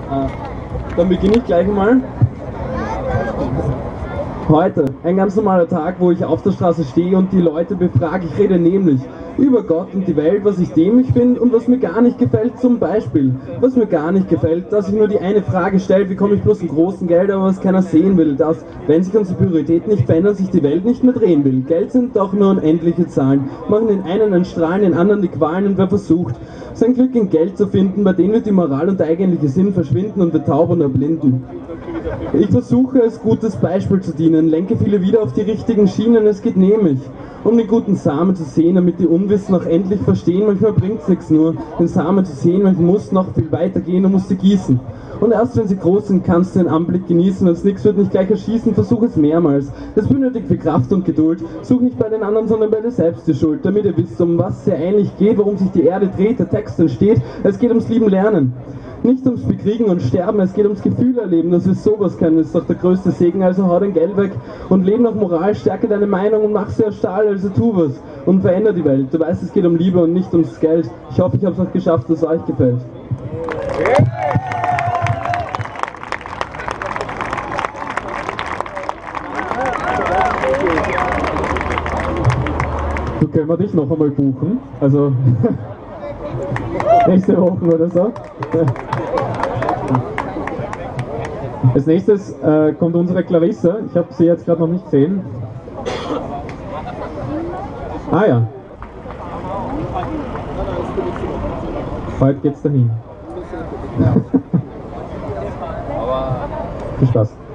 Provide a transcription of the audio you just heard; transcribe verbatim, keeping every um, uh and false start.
Ah, dann beginne ich gleich mal. Heute, ein ganz normaler Tag, wo ich auf der Straße stehe und die Leute befrage. Ich rede nämlich über Gott und die Welt, was ich dämlich finde und was mir gar nicht gefällt. Zum Beispiel, was mir gar nicht gefällt, dass ich nur die eine Frage stelle: Wie komme ich bloß in großen Geld, aber was keiner sehen will? Dass, wenn sich unsere Prioritäten nicht verändern, sich die Welt nicht mehr drehen will. Geld sind doch nur unendliche Zahlen, machen den einen einen Strahlen, den anderen die Qualen, und wer versucht, sein Glück in Geld zu finden, bei denen wird die Moral und der eigentliche Sinn verschwinden und wird taub und erblinden. Ich versuche, als gutes Beispiel zu dienen, lenke viele wieder auf die richtigen Schienen. Es geht nämlich um den guten Samen zu sehen, damit die Unwissen auch endlich verstehen. Manchmal bringt es nichts nur, den Samen zu sehen, manchmal musst noch viel weiter gehen und musst sie gießen. Und erst wenn sie groß sind, kannst du den Anblick genießen. Wenn es nichts wird, nicht gleich erschießen, versuch es mehrmals. Das benötigt viel Kraft und Geduld. Such nicht bei den anderen, sondern bei dir selbst die Schuld, damit ihr wisst, um was es hier eigentlich geht, warum sich die Erde dreht, der Text entsteht. Es geht ums lieben Lernen. Nicht ums Bekriegen und Sterben, es geht ums Gefühl erleben, dass wir sowas können, ist doch der größte Segen. Also hau dein Geld weg und lebe nach Moral, stärke deine Meinung und mach sie aus Stahl, also tu was und veränder die Welt. Du weißt, es geht um Liebe und nicht ums Geld. Ich hoffe, ich habe es auch geschafft, dass es euch gefällt. Du, können wir dich noch einmal buchen? Also nächste Woche oder so. Als nächstes äh, kommt unsere Clarissa. Ich habe sie jetzt gerade noch nicht gesehen. Ah ja. Heute geht's dahin. Viel Spaß.